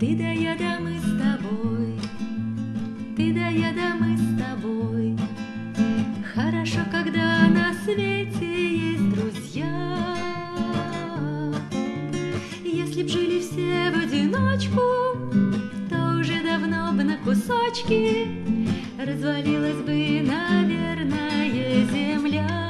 Ты да я да мы с тобой, ты да я да мы с тобой. Хорошо, когда на свете есть друзья. Если б жили все в одиночку, то уже давно бы на кусочки развалилась бы, наверное, земля.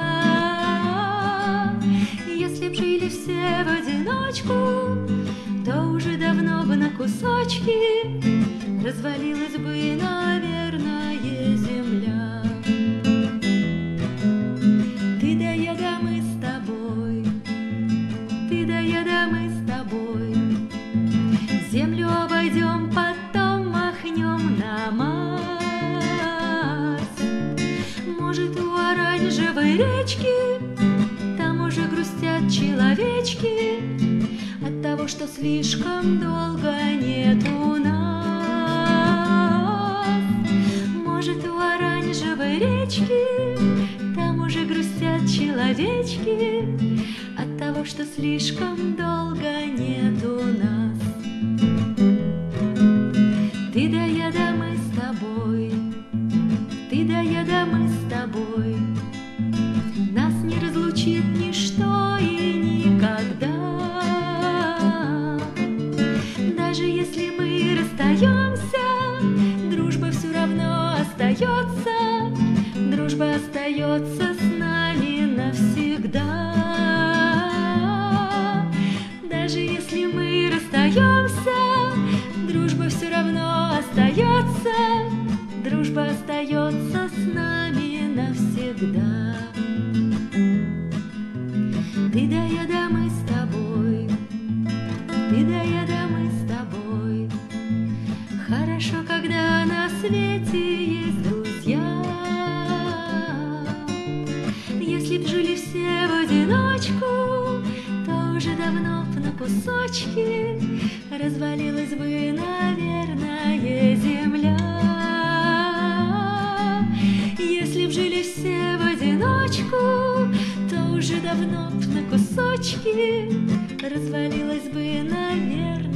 Если б жили все в одиночку, то уже давно бы на кусочки развалилась бы, наверное, земля. Ты да я да мы с тобой, ты да я да мы с тобой. Землю обойдем, потом махнем на Марс. Может, у оранжевой речки там уже грустят человечки от того, что слишком долго нету нас. Может, у оранжевой речки там уже грустят человечки от того, что слишком долго нету нас. Ты да я да мы с тобой, ты да я да мы с тобой. Нас не разлучит ничто и никогда. Даже если мы расстаемся, дружба все равно остается. Дружба остается с нами навсегда. Даже если мы расстаемся, дружба все равно остается. Дружба остается с нами навсегда. Ты да я да мы с тобой, ты да я да мы с тобой. Хорошо, когда на свете есть друзья. Если б жили все в одиночку, то уже давно б на кусочки развалилась бы, наверное, земля. Если б жили все в одиночку, то уже давно б на кусочки развалилась бы, наверное,